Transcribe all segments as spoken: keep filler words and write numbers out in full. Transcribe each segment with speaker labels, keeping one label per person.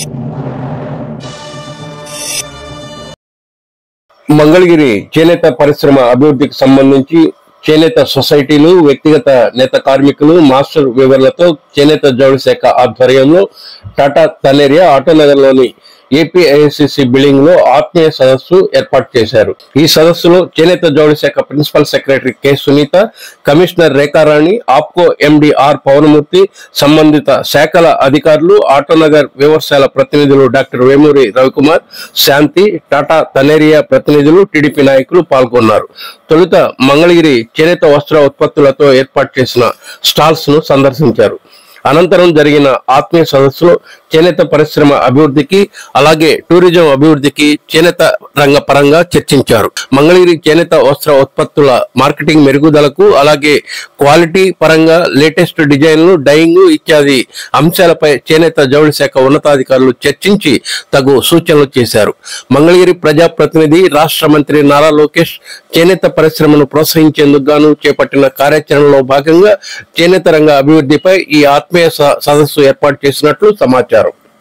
Speaker 1: మంగళగిరి చేనేత పరిశ్రమ అభివృద్ధికి సంబంధించి చేనేత సొసైటీలు, వ్యక్తిగత నేత కార్మికులు, మాస్టర్ వివరణలతో చేనేత జౌళి శాఖ ఆధ్వర్యంలో టాటా తనేరియా ఆటోనగర్ లోని ఏపీఐసిసి బిల్డింగ్ లో ఆత్మీయ సదస్సు ఏర్పాటు చేశారు. ఈ సదస్సులో చేనేత జౌళి శాఖ principal secretary K Sunitha, commissioner Rekharani, APCO MD R Pavanamurthy, సంబంధిత శాఖల అధికారులు, ఆటోనగర్ వ్యవసాయాల ప్రతినిధులు డాక్టర్ వేమూరి రవికుమార్, శాంతి, టాటా తనేరియా ప్రతినిధులు, టీడీపీ నాయకులు పాల్గొన్నారు. తొలుత మంగళగిరి చేనేత వస్త్ర ఉత్పత్తులతో ఏర్పాటు చేసిన స్టాల్స్ ను సందర్శించారు. అనంతరం జరిగిన ఆత్మీయ సదస్సులో చేనేత పరిశ్రమ అభివృద్ధికి, అలాగే టూరిజం అభివృద్ధికి చేనేత రంగ పరంగా చర్చించారు. మంగళగిరి చేనేత వస్త్ర ఉత్పత్తుల మార్కెటింగ్ మెరుగుదలకు, అలాగే క్వాలిటీ పరంగా లేటెస్ట్ డిజైన్లు, డైయింగ్ ఇత్యాది అంశాలపై చేనేత జౌళి శాఖ ఉన్నతాధికారులు చర్చించి తగు సూచనలు చేశారు. మంగళగిరి ప్రజా ప్రతినిధి, రాష్ట్ర మంత్రి నారా లోకేష్ చేనేత పరిశ్రమను ప్రోత్సహించేందుకు గాను చేపట్టిన కార్యాచరణలో భాగంగా చేనేత రంగ అభివృద్ధిపై ఈ ఆత్మీయ సదస్సు ఏర్పాటు చేసినట్లు సమాచారం.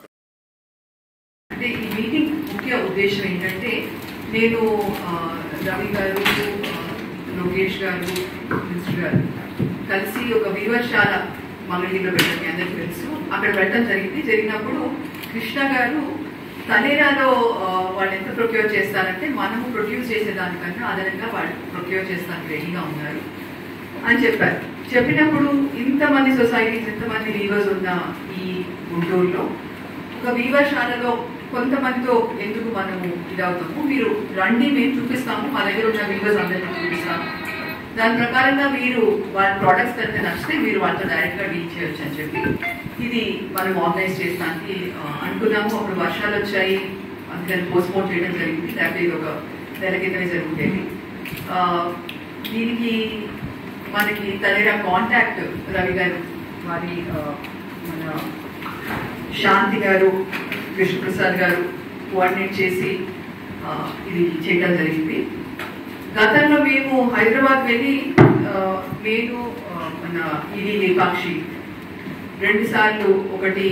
Speaker 2: అంటే ఈ మీటింగ్ ముఖ్య ఉద్దేశం ఏంటంటే, నేను రవి గారు, లోకేష్ గారు, మినిస్టర్ గారు కలిసి ఒక వివరశాల మంగళగిరిలో పెట్టడం మీ అందరికీ తెలుసు. అక్కడ వెళ్ళడం జరిగింది. జరిగినప్పుడు కృష్ణ గారు తనేరాలో వాళ్ళు ఎంత ప్రొక్యూర్ చేస్తారంటే మనము ప్రొడ్యూస్ చేసేదానికన్నా అదనంగా వాళ్ళు ప్రొక్యూర్ చేస్తానికి రెడీగా ఉన్నారు అని చెప్పారు. చెప్పినప్పుడు ఇంతమంది సొసైటీస్, ఇంతమంది వీవర్స్ ఉన్న ఈ గుంటూరులో ఒక వీవర్శాలలో కొంతమందితో ఎందుకు మనము ఇదవుతాము, మీరు రండి, మేము చూపిస్తాము, మా దగ్గర ఉన్న వీవర్స్ అందరికీ చూపిస్తాము, దాని ప్రకారంగా మీరు వాళ్ళ ప్రోడక్ట్స్ కనుక నచ్చితే మీరు వాళ్ళతో డైరెక్ట్గా డీల్ చేయొచ్చు అని చెప్పి ఇది మనం ఆర్గనైజ్ చేస్తానికి అనుకున్నాము. అప్పుడు వర్షాలు వచ్చాయి, అందుకని పోస్ట్పోన్ చేయడం జరిగింది. లేకపోతే ఇది ఒక నెల క్రితమే జరుగుతుంది. దీనికి మనకి తనేరా కాంటాక్ట్ రవి గారు, వారి మన శాంతి గారు, కృష్ణప్రసాద్ గారు కోఆర్డినేట్ చేసి ఇది చేయడం జరిగింది. గతంలో మేము హైదరాబాద్ వెళ్ళి నేను మన ఇది లేపాక్షి రెండు సార్లు, ఒకటి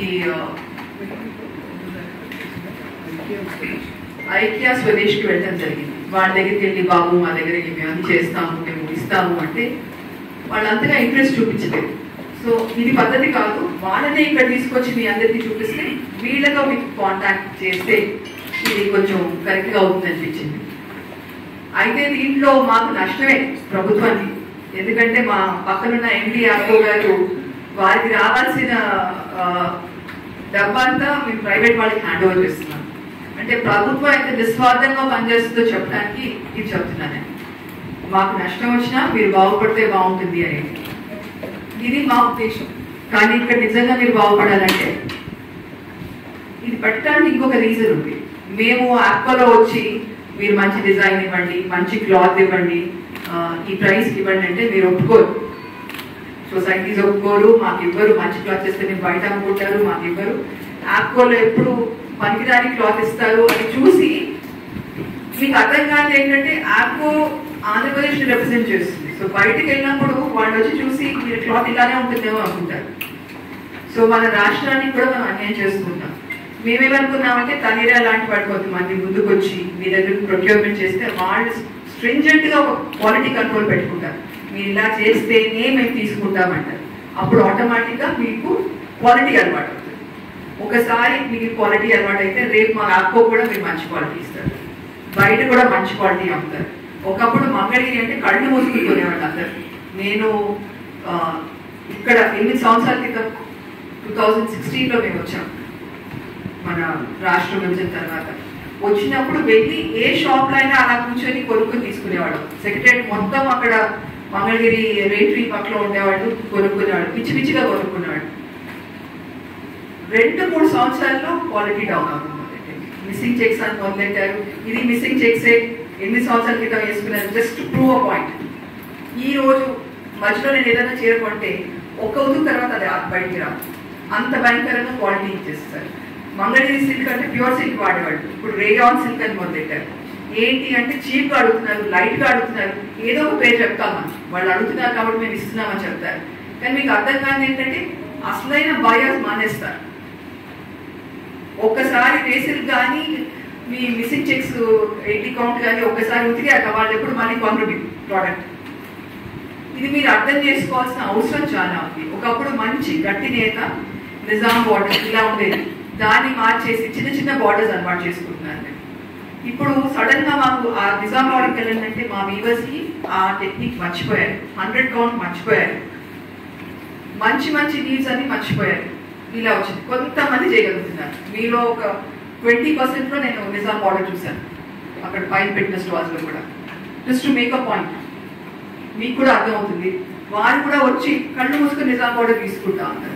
Speaker 2: ఐక్య స్వదేశ్కి వెళ్ళడం జరిగింది. వాళ్ళ దగ్గరికి వెళ్ళి బాబు మా దగ్గరికి మేము అది చేస్తాము, మేము ఇస్తాము అంటే వాళ్ళంతగా ఇంట్రెస్ట్ చూపించలేదు. సో ఇది పద్ధతి కాదు, వాళ్ళనే ఇక్కడ తీసుకొచ్చి మీ అందరికీ చూపిస్తే వీళ్ళతో మీకు కాంటాక్ట్ చేస్తే ఇది కొంచెం కరెక్ట్గా అవుతుంది అనిపించింది. అయితే దీంట్లో మాకు నష్టమే ప్రభుత్వానికి, ఎందుకంటే మా పక్కనున్న ఎండి ఆర్ఓ గారు వారికి రావాల్సిన డబ్బంతా మేము ప్రైవేట్ వాళ్ళకి హ్యాండ్ ఓవర్ చేస్తున్నాం. అంటే ప్రభుత్వం ఎంత నిస్వార్థంగా పనిచేస్తుందో చెప్పడానికి ఇది చెప్తున్నాను. మాకు నష్టం వచ్చినా మీరు బాగుపడితే బాగుంటుంది అనేది ఇది మా ఉద్దేశం. కానీ ఇక్కడ నిజంగా మీరు బాగుపడాలంటే ఇది పెట్టడానికి ఇంకొక రీజన్ ఉంది. మేము యాప్లో వచ్చి మీరు మంచి డిజైన్ ఇవ్వండి, మంచి క్లాత్ ఇవ్వండి, ఈ ప్రైస్ ఇవ్వండి అంటే మీరు ఒప్పుకోరు. సొసైటీస్ ఒప్పుకోరు, మాకు ఇవ్వరు. మంచి క్లాత్ చేస్తే మీరు బయట అమ్ముకుంటారు, మాకు ఇవ్వరు. యాప్కోలో ఎప్పుడు పనికిరాని క్లాత్ ఇస్తారు అని చూసి మీకు అర్థం కాదు ఏంటంటే యాప్కో ఆంధ్రప్రదేశ్ రిప్రజెంట్ చేస్తుంది. సో బయటకు వెళ్ళినప్పుడు వాళ్ళు వచ్చి చూసి మీరు క్లాత్ ఇలానే ఉంటుందేమో అనుకుంటారు. సో మన రాష్ట్రానికి కూడా మనం అన్యాయం చేసుకుంటాం. మేమేమనుకున్నామంటే తనేరా లాంటి వాటి కొంతమంది ముందుకు వచ్చి మీ దగ్గర ప్రొక్యూర్మెంట్ చేస్తే వాళ్ళు స్ట్రింజెంట్ గా ఒక క్వాలిటీ కంట్రోల్ పెట్టుకుంటారు. మీరు ఇలా చేస్తేనే మేము తీసుకుంటామంటారు. అప్పుడు ఆటోమేటిక్ గా మీకు క్వాలిటీ అలవాటు అవుతుంది. ఒకసారి మీకు క్వాలిటీ అలవాటు అయితే రేపు మా యాప్కో కూడా మీరు మంచి క్వాలిటీ ఇస్తారు, బయట కూడా మంచి క్వాలిటీ అమ్ముతారు. ఒకప్పుడు మంగళగిరి అంటే కళ్ళు మూసుకునేవాళ్ళు అందరు. నేను ఇక్కడ ఎనిమిది సంవత్సరాల క్రితం టూ థౌజండ్ సిక్స్టీన్ లో మేము వచ్చాం మన రాష్ట్రం విభజన తర్వాత. వచ్చినప్పుడు వెళ్ళి ఏ షాప్ లో అయినా అలా కూర్చొని కొనుక్కొని తీసుకునేవాడు. సెక్రటరీ మొత్తం అక్కడ మంగళగిరి రేట్రీ పక్కన ఉండేవాళ్ళు, కొనుక్కునేవాడు, పిచ్చి పిచ్చిగా కొనుక్కునేవాడు. రెండు మూడు సంవత్సరాల్లో క్వాలిటీ డౌన్ అవుతుంది. మిస్సింగ్ చెక్స్ అని మొదలెట్టారు. ఇది మిస్సింగ్ చెక్సే ఎనిమిది సంవత్సరాల క్రితం వేసుకున్నారు, జస్ట్ ప్రూవ్ అ పాయింట్. ఈ రోజు మధ్యలో నేను ఏదైనా చేరుకుంటే ఒక ఉదుకు తర్వాత అది బయటికి రాదు, అంత భయంకరంగా క్వాలిటీ ఇచ్చేస్తారు. మంగళగిరి సిల్క్ అంటే ప్యూర్ సిల్క్ వాడేవాళ్ళు, ఇప్పుడు రేయాన్ సిల్క్ అని మొదలెట్టారు. ఏంటి అంటే చీప్ గా అడుగుతున్నారు, లైట్ గా అడుగుతున్నారు, ఏదో ఒక పేరు చెప్తామని వాళ్ళు అడుగుతున్నారు కాబట్టి మేము ఇస్తున్నామని చెప్తారు. కానీ మీకు అర్థం కాదు ఏంటంటే అసలైన బయర్స్ మానేస్తారు. ఒక్కసారి రేసులు కానీ మీ మిస్సింగ్ చెక్స్ ఎయిటీ కౌంట్ కానీ ఒక్కసారి ఉతికాక వాళ్ళు ఎప్పుడు మళ్ళీ కొనరు ప్రోడక్ట్. ఇది మీరు అర్థం చేసుకోవాల్సిన అవసరం చాలా ఉంది. ఒకప్పుడు మంచి గట్టి నేత నిజాం బార్డర్ ఇలా ఉండేది, దాన్ని మార్చేసి చిన్న చిన్న బార్డర్స్ అలవాటు చేసుకుంటున్నారు. ఇప్పుడు సడన్ గా మాకు ఆ నిజాం బార్డర్కి వెళ్ళాలంటే మా వీవర్స్ కి ఆ టెక్నిక్ మర్చిపోయారు, హండ్రెడ్ కౌంట్ మర్చిపోయారు, మంచి మంచి లీవ్స్ అన్ని మర్చిపోయారు. ఇలా వచ్చింది. కొంతమంది చేయగలుగుతున్నారు. మీలో ఒక ట్వంటీ పర్సెంట్ లో నేను నిజాం బార్డర్ చూసాను అక్కడ పైన పెట్టిన స్టాల్స్ లో కూడా. Just to make a point, మీకు కూడా అర్థమవుతుంది. వారు కూడా వచ్చి కళ్ళు మూసుకొని నిజాం బార్డర్ తీసుకుంటా ఉన్నారు,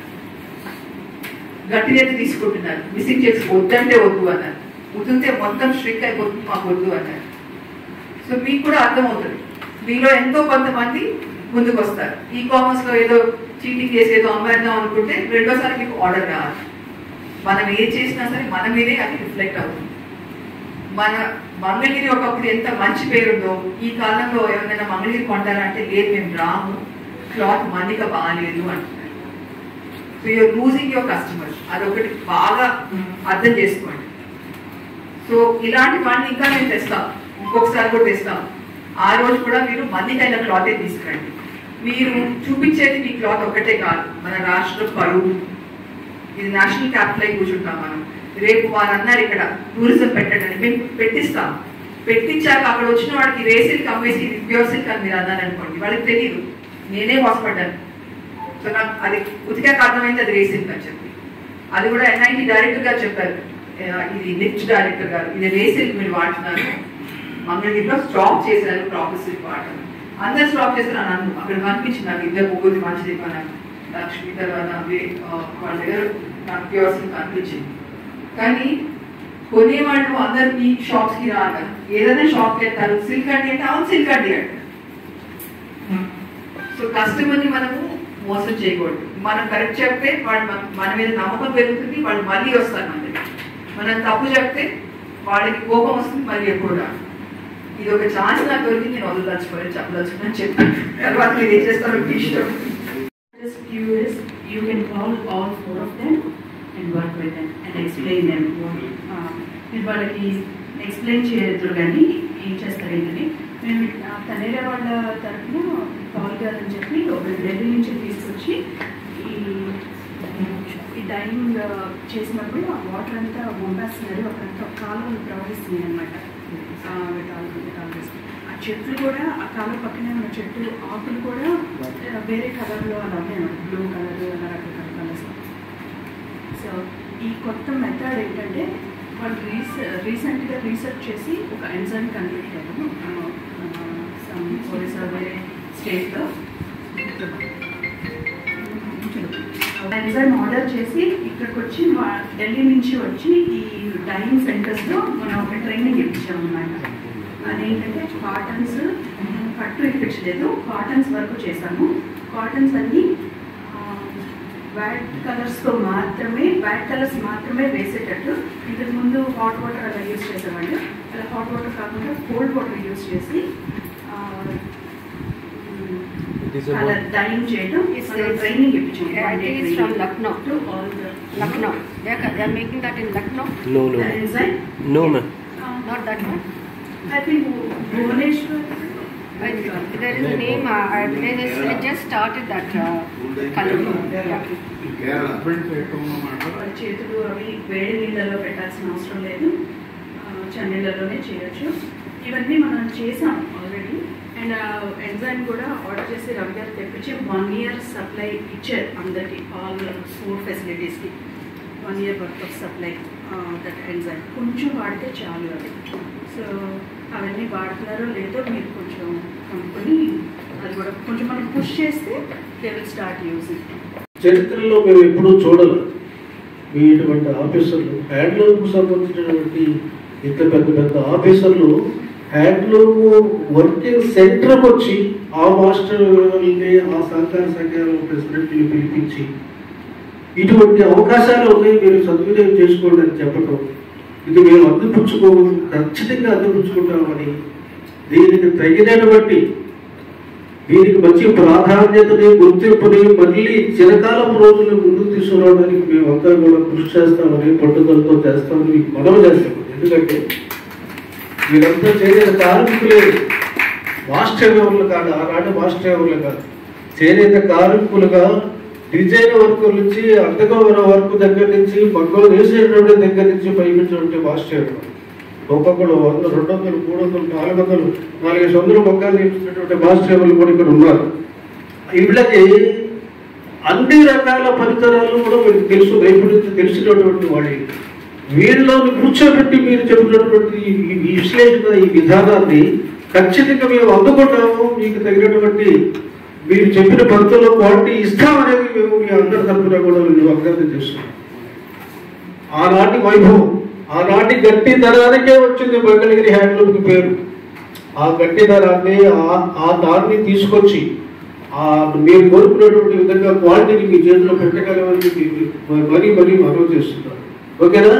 Speaker 2: గట్టి నేత తీసుకుంటున్నారు. మిస్సింగ్ చెక్స్ వద్దంటే వద్దు అన్నారు, ఉదిరితే మొత్తం స్ట్రిక్ అయిపోతుంది మాకు వద్దు అన్నారు. సో మీకు కూడా అర్థమవుతుంది. మీలో ఎంతో కొంతమంది ముందుకు వస్తారు. ఈ కామర్స్ లో ఏదో చీటింగ్ చేసి ఏదో అమ్మేద్దాం అనుకుంటే రెండోసారి మీకు ఆర్డర్ రావాలి. మనం ఏం చేసినా సరే మన మీదే అది రిఫ్లెక్ట్ అవుతుంది. మన మంగళగిరి ఒకప్పుడు ఎంత మంచి పేరుందో ఈ కాలంలో ఏమైనా మంగళగిరి కొంటారా అంటే లేదు మేము రాము, క్లాత్ మన్నిక బాగాలేదు అంటున్నారు. So you're losing your customers, అదొకటి బాగా అర్థం చేసుకోండి. సో ఇలాంటి వాడిని ఇంకా మేము తెస్తాం, ఇంకొకసారి కూడా తెస్తాం. ఆ రోజు కూడా మీరు మన్నికైన క్లాతే తీసుకురండి. మీరు చూపించేది మీ క్లాత్ ఒకటే కాదు, మన రాష్ట్ర పరువు. ఇది నేషనల్ క్యాపిటల్ అయి కూర్చుంటాం మనం. రేపు వాళ్ళు అన్నారు ఇక్కడ టూరిజం పెట్టండి, మేము పెట్టిస్తాం. పెట్టించాక అక్కడ వచ్చిన వాడికి రేసిల్కి అమ్మేసి ఇది ప్యూర్ సిల్క్ అని మీరు అన్నారు అనుకోండి, వాళ్ళకి తెలియదు. నేనే మోసపడ్డాను. సో నాకు అది ఉతికాక అర్థమైంది అది రేసిల్క్ అని చెప్పి. అది కూడా ఎన్ఐటి డైరెక్టర్ గారు చెప్పారు, ఇది నిచ్ డైరెక్టర్ గారు, ఇది రేసిల్క్ మీరు వాడుతున్నారు, మంగళగిరిలో స్టాప్ చేశారు ప్రాపర్ సిల్క్ వాడటం. అందరు స్టాప్ చేశారు అని అన్ను. అక్కడ కనిపించింది నాకు ఇద్దరు ముగ్గురు మంచిది పని లక్ష్మి తర్వాత వాళ్ళ దగ్గర నాకు ప్యూర్ సిల్క్ అనిపించింది. కానీ కొనేవాళ్ళు అందరు ఈ షాప్స్ కి రాగా ఏదైనా షాప్ కి వెళ్తారు, సిల్క్ అండి అంటే అవును సిల్క్ అండి అంటారు. సో కస్టమర్ ని మనము మోసం చేయకూడదు. మనం కరెక్ట్ చెప్తే వాళ్ళు మన మీద నమ్మకం పెరుగుతుంది, వాళ్ళు మళ్ళీ వస్తారు మన దగ్గర. మనం తప్పు చెప్తే వాళ్ళకి కోపం వస్తుంది, మళ్ళీ ఎప్పుడు రాదు. ఇది ఒక ఛాన్స్ నాకు దొరికి నేను వదలదలుచుకోలేదు, చెప్పదలుచుకున్నాను చెప్పాను. తర్వాత మీరు ఏం చేస్తారో ఇష్టం.
Speaker 3: You can call all four of them and work with them and explain them. మీరు వాళ్ళకి ఎక్స్ప్లెయిన్ చేయొద్దు కానీ ఏం చేస్తారు ఏంటని. మేము తనేరా వాళ్ళ తరఫున కాల్ గారని చెప్పి ఒక ఢిల్లీ నుంచి తీసుకొచ్చి ఈ ఈ డైనింగ్ చేసినప్పుడు ఆ వాటర్ అంతా వంపేస్తున్నారు, అక్కడంతా కాలువలు ప్రవహిస్తున్నాయి అనమాట. ఆ చెట్లు కూడా ఆ కాలువ పక్కనే ఉన్న చెట్టు ఆకులు కూడా వేరే కలర్లో అలా ఉన్నాయి, బ్లూ కలర్ అలా రకరకాల కలర్స్. సో ఈ కొత్త మెథడ్ ఏంటంటే వాళ్ళు రీస రీసెంట్గా రీసెర్చ్ చేసి ఒక ఎంజైమ్ కనిపెట్టారు ఒరిస్సా వేరే స్టేట్లో. ఎంజైమ్ ఆర్డర్ చేసి ఇక్కడికి వచ్చి ఢిల్లీ నుంచి వచ్చి ఈ డైనింగ్ సెంటర్స్లో మనం ఒక ట్రైనింగ్ ఇప్పించాము అన్నమాట. అదేంటంటే కాటన్స్ కట్టు ఇప్పించలేదు, కాటన్స్ వరకు చేశాము. కాటన్స్ అన్ని వైట్ కలర్స్తో మాత్రమే వైట్ కలర్స్ మాత్రమే వేసేటట్టు. ఇంతకు ముందు హాట్ వాటర్ అలా యూజ్ చేసేవాళ్ళు, అలా హాట్ వాటర్ కాకుండా కోల్డ్ వాటర్ యూజ్ చేసి అలా డైనింగ్ చేయడం ట్రైనింగ్ ఇప్పించాము.
Speaker 4: From Lucknow to all the Lucknow. They are, they are making that in Lucknow.
Speaker 5: No, no, no, ma'am.
Speaker 4: Uh, not that one.
Speaker 3: I think Bhubaneswar.
Speaker 4: I, there is a name. Uh, I, they, they just started that uh, color.
Speaker 3: చేతులు అవి వేడి నీళ్ళలో పెట్టాల్సిన అవసరం లేదు, చన్నీళ్ళలోనే చేయొచ్చు. ఇవన్నీ మనం చేసాం ఆల్రెడీ. అండ్ ఎంజైమ్ కూడా ఆర్డర్ చేసి రవి గారు తెప్పించి వన్ ఇయర్ సప్లై ఇచ్చారు అందరికి, ఆల్ ఫోర్ ఫెసిలిటీస్కి one year worth of supply that enzyme. కొంచెం వాడితే చాలు అది. సో అవన్నీ వాడుతున్నారో లేదో మీరు కొంచెం కనుక్కొని అది కూడా కొంచెం మనం పుష్ చేస్తే దే విల్ స్టార్ట్ యూజింగ్.
Speaker 6: చరిత్రలో మేము ఎప్పుడూ చూడలేదు మీ ఇటువంటి ఆఫీసర్లు, హ్యాండ్లూమ్కు సంబంధించినటువంటి ఇంత పెద్ద పెద్ద ఆఫీసర్లు హ్యాండ్లూమ్ వర్కింగ్ సెంటర్కి వచ్చి ఆ మాస్టర్ ఆ సహకార సంఘాల ప్రెసిడెంట్ని పిలిపించి ఇటువంటి అవకాశాలు ఉన్నాయి, మీరు సద్వినియోగం చేసుకోండి అని చెప్పటం, ఇది మేము అందిపుచ్చుకో ఖచ్చితంగా అందిపుచ్చుకుంటామని దీనికి తగినటువంటి దీనికి మంచి ప్రాధాన్యతని గుర్తింపుని మళ్ళీ చిరకాలపు రోజులు ముందుకు తీసుకురావడానికి మేమంతా కూడా కృషి చేస్తామని పట్టుదలతో చేస్తామని మీకు మనవి చేస్తాం. ఎందుకంటే వీరంతా చేసిన కార్మికులే, మాస్టర్ ఎవరు కాదు, ఆనాటి మాస్టర్ ఎవరు కాదు, చేనేత కార్మికులుగా డిజైన్ వర్క్ నుంచి అర్థగోవర వర్క్ దగ్గర నుంచి మగ్గలు వేసేటువంటి దగ్గర నుంచి పైపించినటువంటి మాస్టర్ ఒక్కొక్కడు వంద రెండు వందలు మూడు వందలు నాలుగు వందలు నాలుగైదు వందలు మొక్కలు నేర్చుకున్నటువంటి మాస్టర్లు కూడా ఇక్కడ ఉన్నారు. వీళ్ళకి అన్ని రకాల పరికరాలు కూడా మీకు తెలుసు, నైపుణ్యం తెలిసినటువంటి వాళ్ళు. వీళ్ళని కూర్చోబెట్టి మీరు చెప్పినటువంటి ఈ విశ్లేషణ, ఈ విధానాన్ని ఖచ్చితంగా మేము అందుకుంటాము, మీకు తగినటువంటి మీరు చెప్పిన పద్ధతిలో క్వాలిటీ ఇస్తామనేది మేము మీ అందరి తరఫున కూడా మేము అభ్యర్థన చేస్తున్నాం. ఆనాటి వైభవం, ఆనాటి గట్టిదనానికే వచ్చింది మంగళగిరి హ్యాండ్లూమ్కి పేరు. ఆ గట్టిదనాన్ని ఆ దాన్ని తీసుకొచ్చి ఆ మీరు కోరుకున్నటువంటి విధంగా క్వాలిటీని మీ చేతిలో పెట్టగలమని మరీ మరీ మనవి చేస్తున్నారు. ఓకేనా?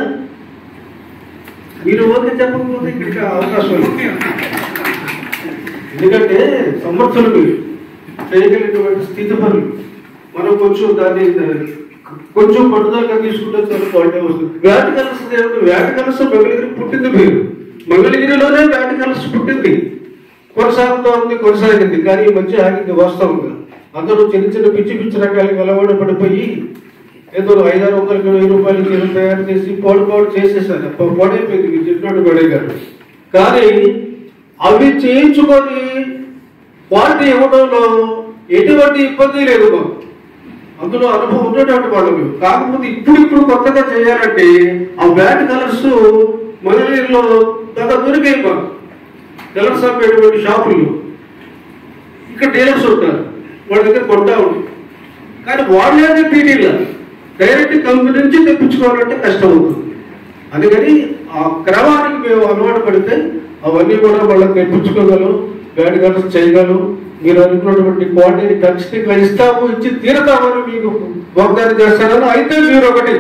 Speaker 6: మీరు ఓకే చెప్పకపోతే ఇక్కడికి అవకాశం లేదు. ఎందుకంటే సమర్థులు మీరు చేయగలిగినటువంటి స్థితి పనులు మనం కొంచెం దాన్ని కొంచెం పట్టుదలగా తీసుకుంటే చాలా క్వాలిటీ వస్తుంది. వేట కలస వేట కలస మంగళగిరి పుట్టింది మీరు, మంగళగిరిలోనే వేట కలస పుట్టింది, కొనసాగుతూ ఉంది, కొనసాగింది. కానీ ఈ మధ్య ఆగింది వాస్తవంగా. అందరూ చిన్న చిన్న పిచ్చి పిచ్చి రకాలకి అలవాటు పడిపోయి ఏదో ఐదారు వందలకి వెయ్యి రూపాయలకి తయారు చేసి పోడు పోడు చేసేసారు. పోడైపోయింది మీరు చెప్పినట్టు పడే గారు. కానీ అవి చేయించుకొని క్వాలిటీ ఇవ్వడంలో ఎటువంటి ఇబ్బంది లేదు. అందులో అనుభవం ఉన్నటువంటి వాళ్ళు. కాకపోతే ఇప్పుడు ఇప్పుడు కొత్తగా చేయాలంటే ఆ బ్యాట్ కలర్స్ మంగళగిరిలో గత దొరికే కలర్స్ అమ్మేటువంటి షాపులు ఇక్కడ డీలర్స్ ఉంటారు, వాళ్ళ దగ్గర కొంటా ఉంది. కానీ వాళ్ళే పీటీలో డైరెక్ట్ కంపెనీ నుంచి తెప్పించుకోవాలంటే కష్టం అవుతుంది. అందుకని ఆ క్రమానికి మేము అలవాటు పడితే అవన్నీ కూడా వాళ్ళకి తెప్పించుకోగలం, బ్యాట్ కలర్స్ చేయగలం. మీరు అనుకున్నటువంటి క్వాలిటీని ఖచ్చితంగా ఇస్తాము, ఇచ్చి తీరతామని మీకు వాగ్దానం చేస్తానని. అయితే మీరు ఒకటి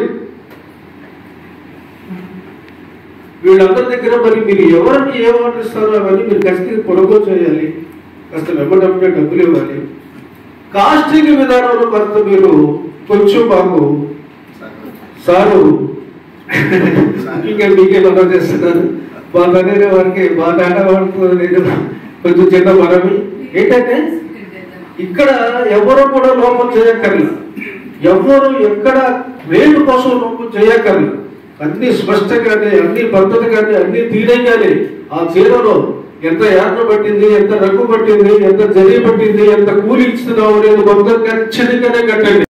Speaker 6: వీళ్ళందరి దగ్గర మరి మీరు ఎవరికి ఏం ఆర్డర్ ఇస్తారో అవన్నీ మీరు ఖచ్చితంగా కొనుగోలు చేయాలి, కాస్త వెంబడప్పుడే డబ్బులు ఇవ్వాలి. కాస్టింగ్ విధానంలో కొంత మీరు కొంచెం మాకు సారు ఇంకా మీకే మనం చేస్తున్నారు. మా దగ్గర వారికి మా నాన్న వాడుతుంది కొంచెం చిన్న మనవి ఏంటంటే ఇక్కడ ఎవరు కూడా లోపం చేయక్కర్లేదు, ఎవరు ఎక్కడ రేటు కోసం లోపం చేయక్కర్లేదు. అన్ని స్పష్టంగానే, అన్ని పద్ధతిగానే, అన్ని తీరంగానే ఆ చీరలో ఎంత యాత్ర పట్టింది, ఎంత రంగు పట్టింది, ఎంత జరి పట్టింది, ఎంత కూలి ఇస్తున్నావు అనేది మొత్తం ఖచ్చితంగానే కట్టండి.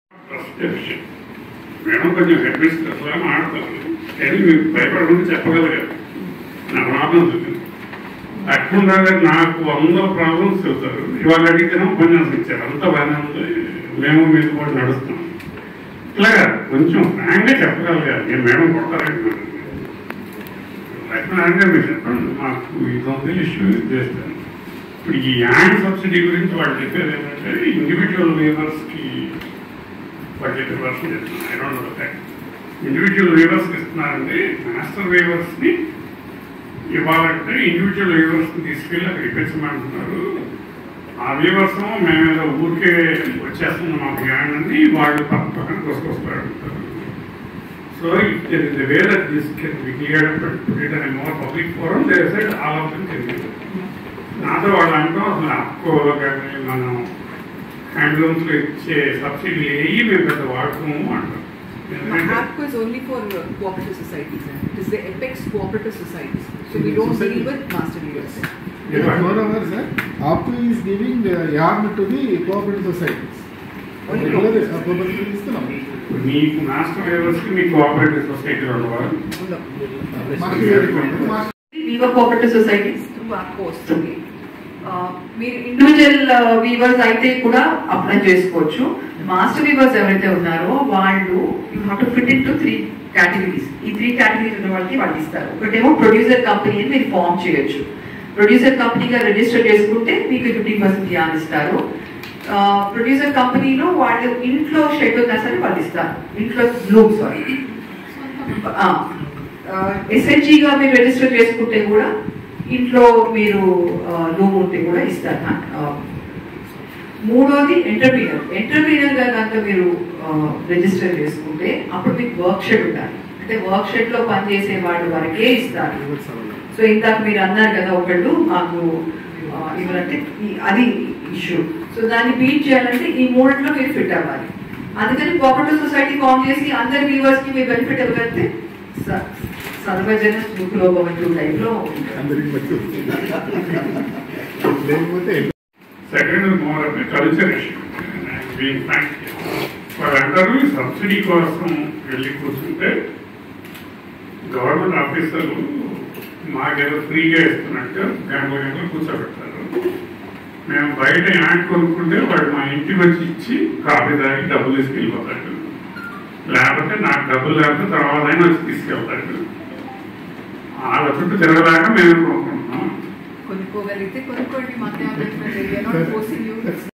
Speaker 7: మేడం కొంచెం హెడ్మినిస్ట్రేషన్ మాట్లాడతాను కానీ మీకు భయపడకుండా చెప్పగలిగారు. నా ప్రాబ్లమ్స్ వచ్చింది అట్లా నాకు వందల ప్రాబ్లమ్స్ చెప్తారు. ఇవాళ అడిగితేనే ఉపన్యాసం ఇచ్చారు, అంత బాగానే ఉంది, మేము మీరు కూడా నడుస్తున్నాం. ఇట్లాగా కొంచెం ఫ్రాంక్గా చెప్పగలిగారు. నేను మేడం కొడతారంటే ఫ్రాంక్గా మీరు చెప్పండి, మాకు ఇది ఇష్యూ చేస్తాను. ఇప్పుడు ఈ ల్యాండ్ సబ్సిడీ గురించి వాళ్ళు చెప్పేది ఏంటంటే ఇండివిజువల్ వేవర్స్కి బడ్జెట్ రివర్షన్ చేస్తున్నారు. I don't know that. Individual వేవర్స్కి ఇస్తున్నారంటే మాస్టర్ వేవర్స్ని ఇవ్వాలంటే ఇండివిజువల్ వేవర్స్ని తీసుకెళ్ళి అక్కడ ఇప్పించమంటున్నారు. ఆ వేవర్స్ మేమేదో ఊరికే వచ్చేస్తున్నాం మాకు ల్యాండ్ అని వాళ్ళు పక్క పక్కన తీసుకొస్తారు. So if we that this can be cleared put it in more public forum they said all of them can be. నాతో వాళ్ళు అంటాం అసలు అప్కోలో కానీ మనం హ్యాండ్లూమ్స్ లో ఇచ్చే సబ్సిడీ వేయి మేము పెద్ద వాడుకోము అంటాం.
Speaker 2: APCO is only for uh, cooperative societies. And it is the Apex cooperative societies. So we don't deal with master dealers.
Speaker 8: Moreover, sir, APCO is giving uh, yarn to the cooperative societies.
Speaker 7: మీకు master weavers కి మీ cooperative society ఉండవాలి.
Speaker 2: Weaver cooperative societies APCO వస్తుంది. మీరు individual weavers అయితే కూడా apply చేసుకోవచ్చు. Master weavers ఎవరైతే ఉన్నారో వాళ్ళు you have to fit into three categories. ఈ త్రీ కేటగిరీస్ ఉన్న వాళ్ళకి వాళ్ళు ఇస్తారు. ఒకటేమో ప్రొడ్యూసర్ కంపెనీ అని మీరు ఫామ్ చేయొచ్చు. ప్రొడ్యూసర్ కంపెనీగా రిజిస్టర్ చేసుకుంటే మీకు ఫిఫ్టీన్ పర్సెంట్ యాన్ ఇస్తారు. ప్రొడ్యూసర్ కంపెనీలో వాళ్ళు ఇంట్లో షెడ్ ఉన్నా సరే వాళ్ళు ఇస్తారు. ఇంట్లో లూమ్ సారీ ఎస్హెచ్జిగా మీరు రిజిస్టర్ చేసుకుంటే కూడా ఇంట్లో మీరు లూమ్ ఉంటే కూడా ఇస్తారు. మూడోది ఎంటర్ప్రీనర్ ఎంటర్ప్రీనర్ గా కనుక మీరు రిజిస్టర్ చేసుకుంటే అప్పుడు మీకు వర్క్ షెడ్ ఉండాలి. అంటే వర్క్ షెడ్ లో పనిచేసే వాటి వరకే ఇస్తారు. సో ఇందాక మీరు అన్నారు కదా ఒకళ్ళు మాకు ఇవ్వాలంటే అది ఇష్యూ. సో దాన్ని బీట్ చేయాలంటే ఈ మూడిట్లో మీరు ఫిట్ అవ్వాలి. అందుకని కోఆపరేటివ్ సొసైటీ ఫామ్ చేసి అందరి వ్యూవర్స్ కి మీరు బెనిఫిట్ ఇవ్వగలిగితే సర్వజన స్కూల్లో టూ టైప్ లో
Speaker 7: second more of culture issue. Being frank, వాళ్ళందరూ సబ్సిడీ కోసం వెళ్ళి కూర్చుంటే గవర్నమెంట్ ఆఫీసర్లు మాకేదో ఫ్రీగా ఇస్తున్నట్టు గంటల గంటలు కూర్చోబెడతారు. మేము బయట యాడ్ కొనుక్కుంటే వాడు మా ఇంటికి వచ్చి ఇచ్చి కాఫీ తాగి డబ్బులు తీసుకెళ్ళిపోతాడు. లేకపోతే నాకు డబ్బులు లేకపోతే తర్వాత అయినా వచ్చి తీసుకెళ్తాడు. వాళ్ళ చుట్టూ తిరగదాకా మేము కొనుక్కుంటున్నాం.
Speaker 2: కొనుక్కోగలిగితే కొనుక్కోండి. మధ్యాహ్నం